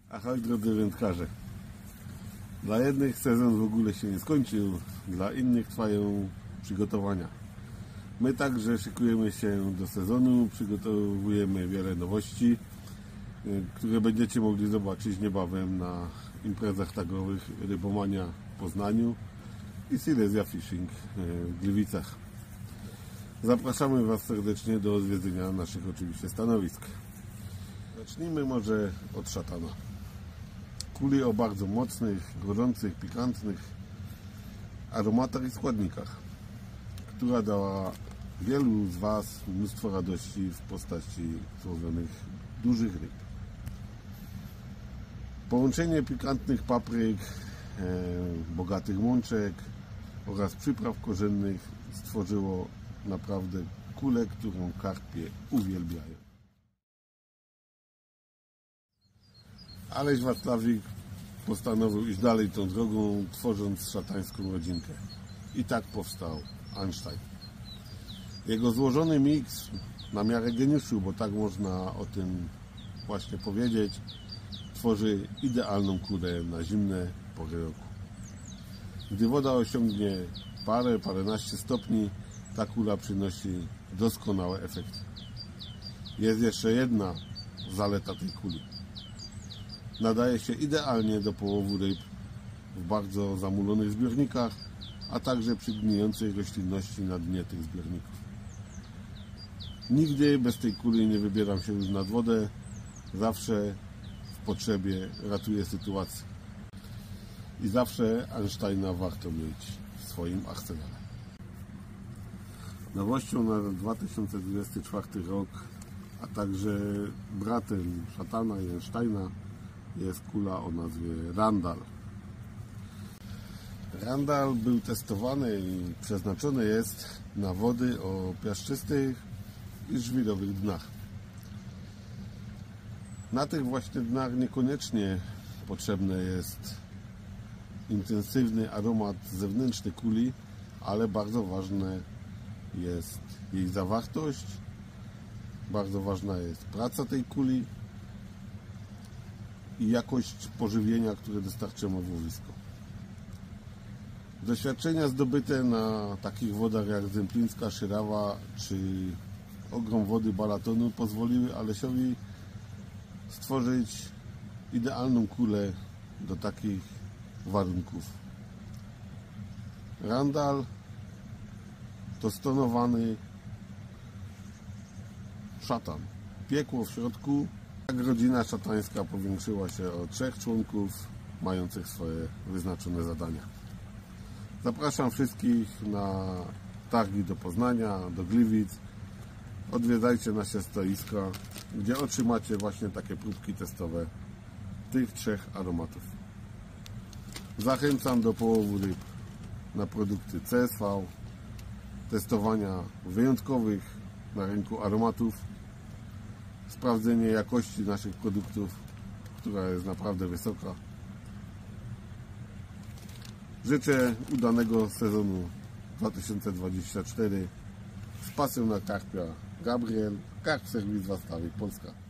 Ahoj drodzy wędkarze. Dla jednych sezon w ogóle się nie skończył, dla innych trwają przygotowania. My także szykujemy się do sezonu, przygotowujemy wiele nowości, które będziecie mogli zobaczyć niebawem na imprezach tagowych Rybomania w Poznaniu i Silesia Fishing w Gliwicach. Zapraszamy Was serdecznie do odwiedzenia naszych oczywiście stanowisk. Zacznijmy może od szatana. Kuli o bardzo mocnych, gorących, pikantnych aromatach i składnikach, która dała wielu z Was mnóstwo radości w postaci złowionych dużych ryb. Połączenie pikantnych papryk, bogatych mączek oraz przypraw korzennych stworzyło naprawdę kulę, którą karpie uwielbiają. Aleś Wacławik postanowił iść dalej tą drogą, tworząc szatańską rodzinkę. I tak powstał Einstein. Jego złożony miks na miarę geniuszu, bo tak można o tym właśnie powiedzieć, tworzy idealną kulę na zimne pory roku. Gdy woda osiągnie paręnaście stopni, ta kula przynosi doskonałe efekty. Jest jeszcze jedna zaleta tej kuli. Nadaje się idealnie do połowu ryb w bardzo zamulonych zbiornikach, a także przy gnijącej roślinności na dnie tych zbiorników. Nigdy bez tej kuli nie wybieram się już nad wodę, zawsze w potrzebie ratuję sytuację. I zawsze Einsteina warto mieć w swoim arsenale. Nowością na 2024 rok, a także bratem szatana i Einsteina jest kula o nazwie Randall. Randall był testowany i przeznaczony jest na wody o piaszczystych i żwirowych dnach. Na tych właśnie dnach niekoniecznie potrzebny jest intensywny aromat zewnętrzny kuli, ale bardzo ważna jest jej zawartość, bardzo ważna jest praca tej kuli i jakość pożywienia, które dostarczymy w łowisko. Doświadczenia zdobyte na takich wodach jak Zemplińska, Szyrawa czy ogrom wody Balatonu pozwoliły Alesiowi stworzyć idealną kulę do takich warunków. Randall to stonowany szatan. Piekło w środku. Tak rodzina szatańska powiększyła się o 3 członków mających swoje wyznaczone zadania. Zapraszam wszystkich na targi do Poznania, do Gliwic. Odwiedzajcie nasze stoiska, gdzie otrzymacie właśnie takie próbki testowe tych 3 aromatów. Zachęcam do połowu ryb na produkty CSV, testowania wyjątkowych na rynku aromatów, sprawdzenie jakości naszych produktów, która jest naprawdę wysoka. Życzę udanego sezonu 2024. Z pasją na karpia Gabriel, Karp Serwis Wacławik Polska.